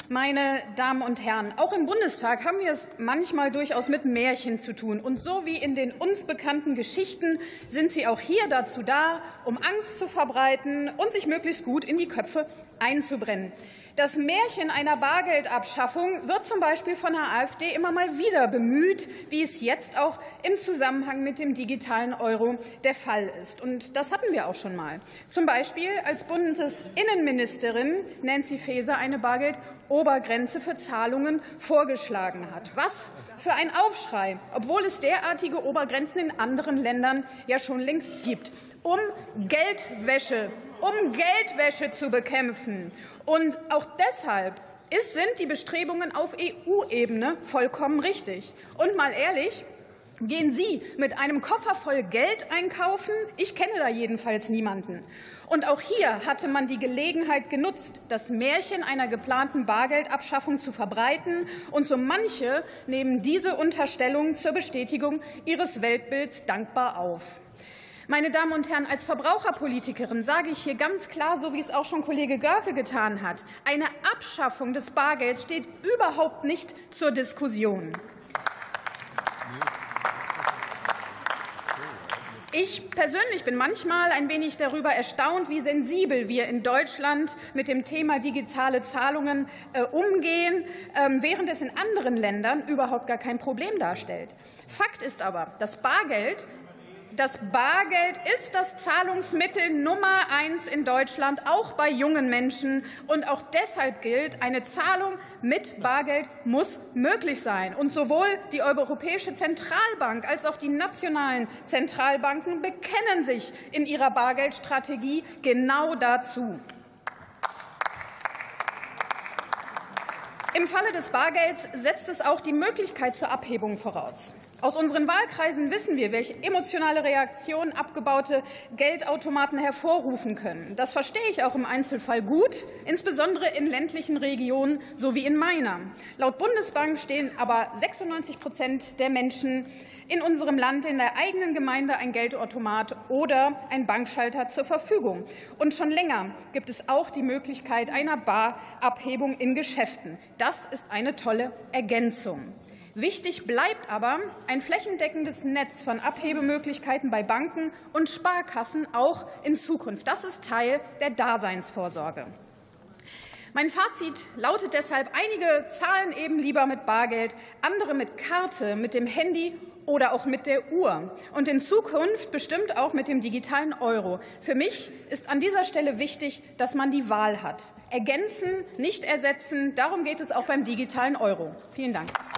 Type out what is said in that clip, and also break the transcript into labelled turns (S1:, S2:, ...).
S1: Meine Damen und Herren, auch im Bundestag haben wir es manchmal durchaus mit Märchen zu tun. Und so wie in den uns bekannten Geschichten sind sie auch hier dazu da, um Angst zu verbreiten und sich möglichst gut in die Köpfe einzubrennen. Das Märchen einer Bargeldabschaffung wird zum Beispiel von der AfD immer mal wieder bemüht, wie es jetzt auch im Zusammenhang mit dem digitalen Euro der Fall ist. Und das hatten wir auch schon mal. Zum Beispiel, als Bundesinnenministerin Nancy Faeser eine Bargeldobergrenze für Zahlungen vorgeschlagen hat. Was für ein Aufschrei, obwohl es derartige Obergrenzen in anderen Ländern ja schon längst gibt, um Geldwäsche zu bekämpfen. Und auch deshalb sind die Bestrebungen auf EU-Ebene vollkommen richtig. Und mal ehrlich, gehen Sie mit einem Koffer voll Geld einkaufen? Ich kenne da jedenfalls niemanden. Und auch hier hatte man die Gelegenheit genutzt, das Märchen einer geplanten Bargeldabschaffung zu verbreiten. Und so manche nehmen diese Unterstellung zur Bestätigung ihres Weltbilds dankbar auf. Meine Damen und Herren, als Verbraucherpolitikerin sage ich hier ganz klar, so wie es auch schon Kollege Görke getan hat, eine Abschaffung des Bargelds steht überhaupt nicht zur Diskussion. Ich persönlich bin manchmal ein wenig darüber erstaunt, wie sensibel wir in Deutschland mit dem Thema digitale Zahlungen umgehen, während es in anderen Ländern überhaupt gar kein Problem darstellt. Fakt ist aber, das Bargeld ist das Zahlungsmittel Nummer 1 in Deutschland, auch bei jungen Menschen. Und auch deshalb gilt, eine Zahlung mit Bargeld muss möglich sein. Und sowohl die Europäische Zentralbank als auch die nationalen Zentralbanken bekennen sich in ihrer Bargeldstrategie genau dazu. Im Falle des Bargelds setzt es auch die Möglichkeit zur Abhebung voraus. Aus unseren Wahlkreisen wissen wir, welche emotionale Reaktionen abgebaute Geldautomaten hervorrufen können. Das verstehe ich auch im Einzelfall gut, insbesondere in ländlichen Regionen, so wie in meiner. Laut Bundesbank stehen aber 96% der Menschen in unserem Land in der eigenen Gemeinde ein Geldautomat oder ein Bankschalter zur Verfügung. Und schon länger gibt es auch die Möglichkeit einer Barabhebung in Geschäften. Das ist eine tolle Ergänzung. Wichtig bleibt aber ein flächendeckendes Netz von Abhebemöglichkeiten bei Banken und Sparkassen auch in Zukunft. Das ist Teil der Daseinsvorsorge. Mein Fazit lautet deshalb, einige zahlen eben lieber mit Bargeld, andere mit Karte, mit dem Handy oder auch mit der Uhr und in Zukunft bestimmt auch mit dem digitalen Euro. Für mich ist an dieser Stelle wichtig, dass man die Wahl hat. Ergänzen, nicht ersetzen, darum geht es auch beim digitalen Euro. Vielen Dank.